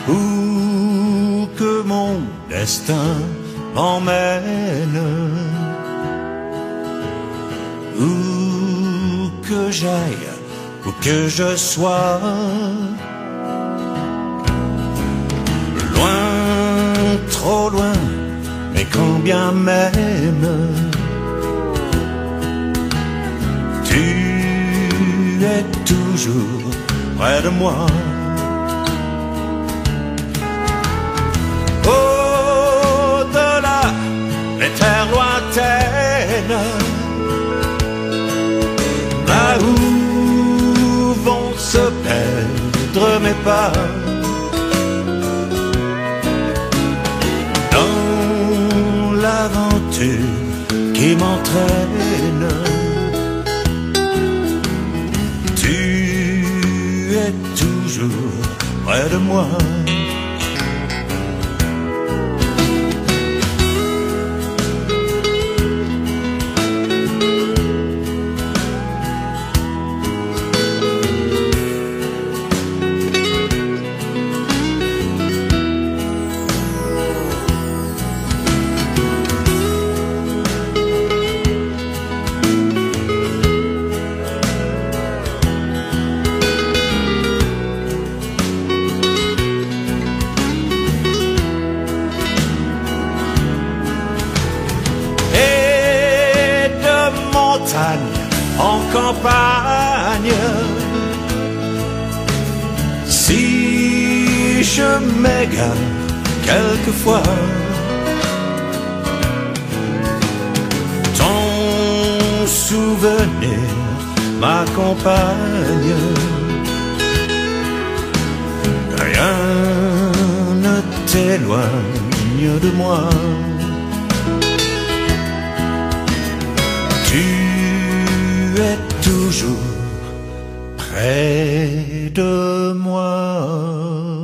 Où que mon destin m'emmène, où que j'aille, où que je sois, loin, trop loin, mais quand bien même, tu es toujours près de moi. Au-delà des terres lointaines, là où vont se perdre mes pas, dans l'aventure qui m'entraîne, tu es toujours près de moi. En campagne, si je m'égare quelquefois, ton souvenir m'accompagne. Rien ne t'éloigne de moi. Tu es toujours près de moi.